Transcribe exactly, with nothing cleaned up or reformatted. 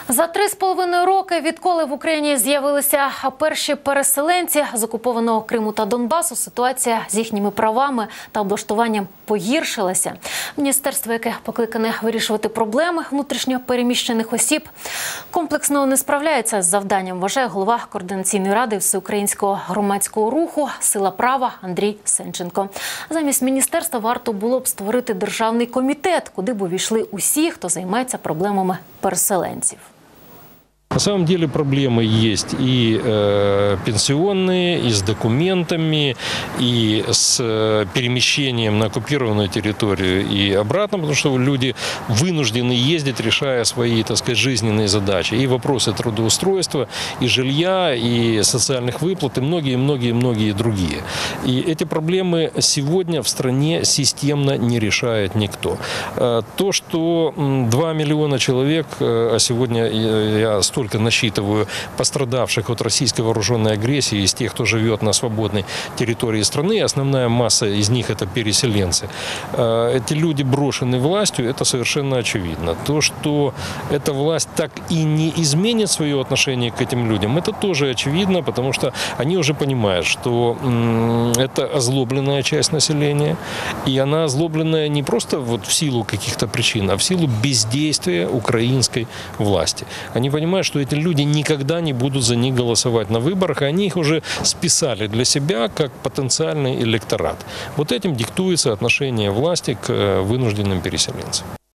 За три з половиною роки, відколи в Україні з'явилися перші переселенці з окупованого Криму та Донбасу, ситуація з їхніми правами та облаштуванням погіршилася. Міністерство, яке покликане вирішувати проблеми внутрішньо переміщених осіб, комплексно не справляється з завданням, вважає голова Координаційної ради Всеукраїнського громадського руху «Сила права» Андрій Сенченко. Замість міністерства варто було б створити державний комітет, куди б увійшли усі, хто займається проблемами переселенців. На самом деле проблемы есть и э, пенсионные, и с документами, и с э, перемещением на оккупированную территорию и обратно, потому что люди вынуждены ездить, решая свои, так сказать, жизненные задачи. И вопросы трудоустройства, и жилья, и социальных выплат, и многие-многие-многие другие. И эти проблемы сегодня в стране системно не решает никто. То, что два миллиона человек, а сегодня я столько только насчитываю пострадавших от российской вооруженной агрессии из тех, кто живет на свободной территории страны. Основная масса из них – это переселенцы. Эти люди брошены властью, это совершенно очевидно. То, что эта власть так и не изменит свое отношение к этим людям, это тоже очевидно, потому что они уже понимают, что это озлобленная часть населения, и она озлобленная не просто вот в силу каких-то причин, а в силу бездействия украинской власти. Они понимают, что что эти люди никогда не будут за них голосовать на выборах, и они их уже списали для себя как потенциальный электорат. Вот этим диктуется отношение власти к вынужденным переселенцам.